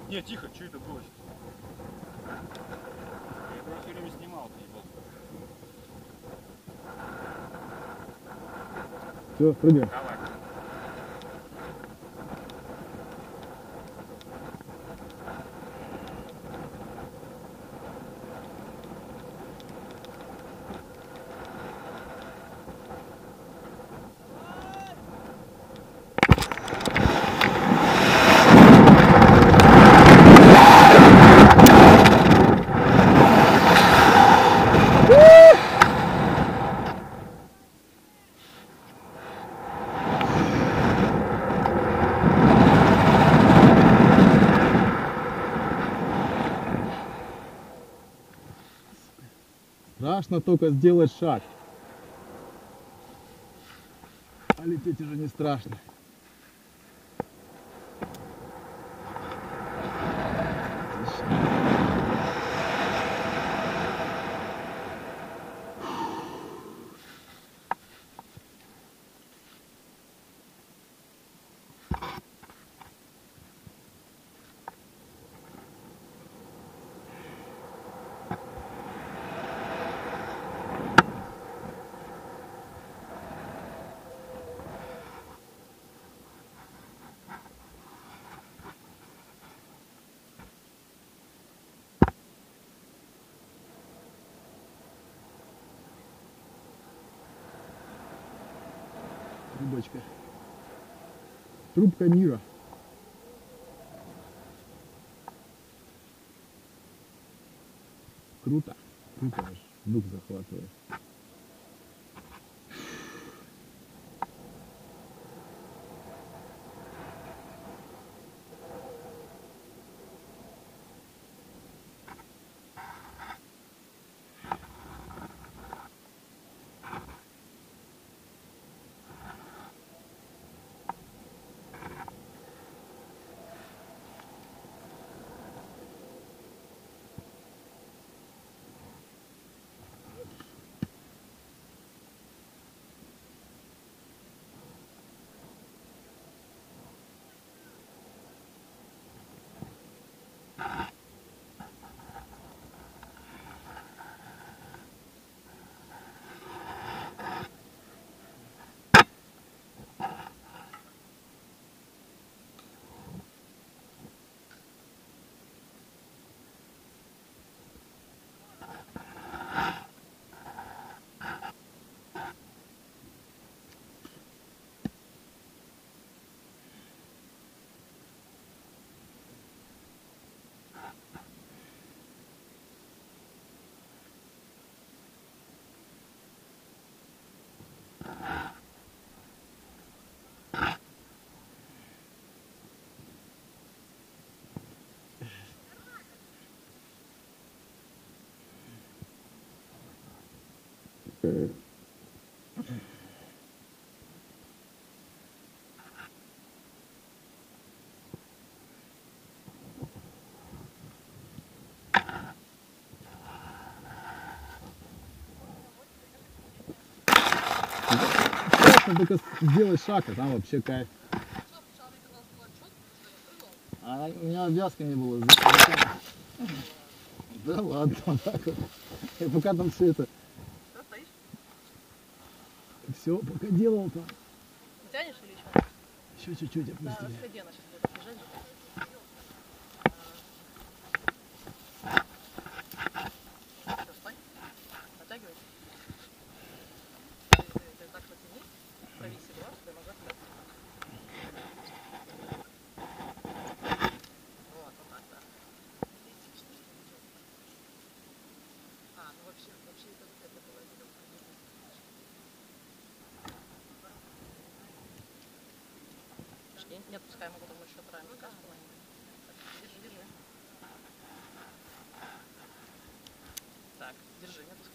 Не, тихо, что это было? Я его все время снимал, ты ебал. Все, прыгаем. Давай. Страшно только сделать шаг. А лететь уже не страшно. Трубочка. Трубка мира. Круто. Круто аж. Дух захватывает. Страшно только сделать шаг, а там вообще кайф. А у меня обвязки не было. Да ладно, вот так вот. Я пока там все это... Все, пока делал там. Тянешь или что? Еще чуть-чуть Да, опустили. расходи, она сейчас будет бежать. Все, стой. Натягивай. Ты так натяни, провиси глаз, ты назад так. Вот так, да. А, ну вообще это было видео. Не отпускай, могу там еще правильно сказку. Держи, держи. Так, держи, не отпускай.